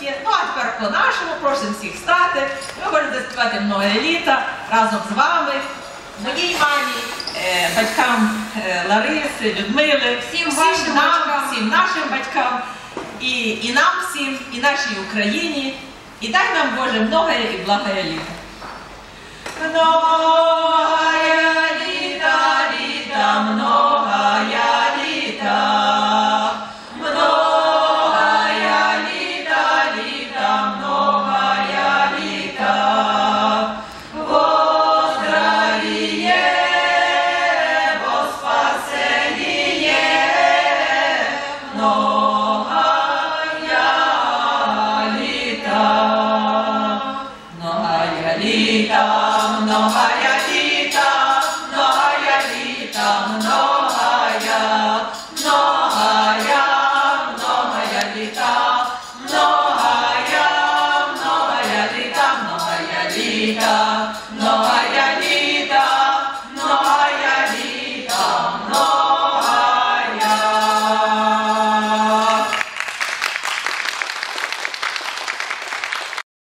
українське. Ну а тепер по-нашому, просимо всіх стати. Ми хочемо заспівати «Многе літа» разом з вами, моїй мамі, батькам Лариси, Людмили, всім нашим батькам, і нам всім, і нашій Україні. І дай нам, Боже, многое і благое літо. Многое літа, літа, многое літа. Многое літа, літа, многое літа. Во здравие, во спасение, многое літа. Многое літа, многое літа, многое літа, многое, многое, многое літа, многое, многое літа, многое літа.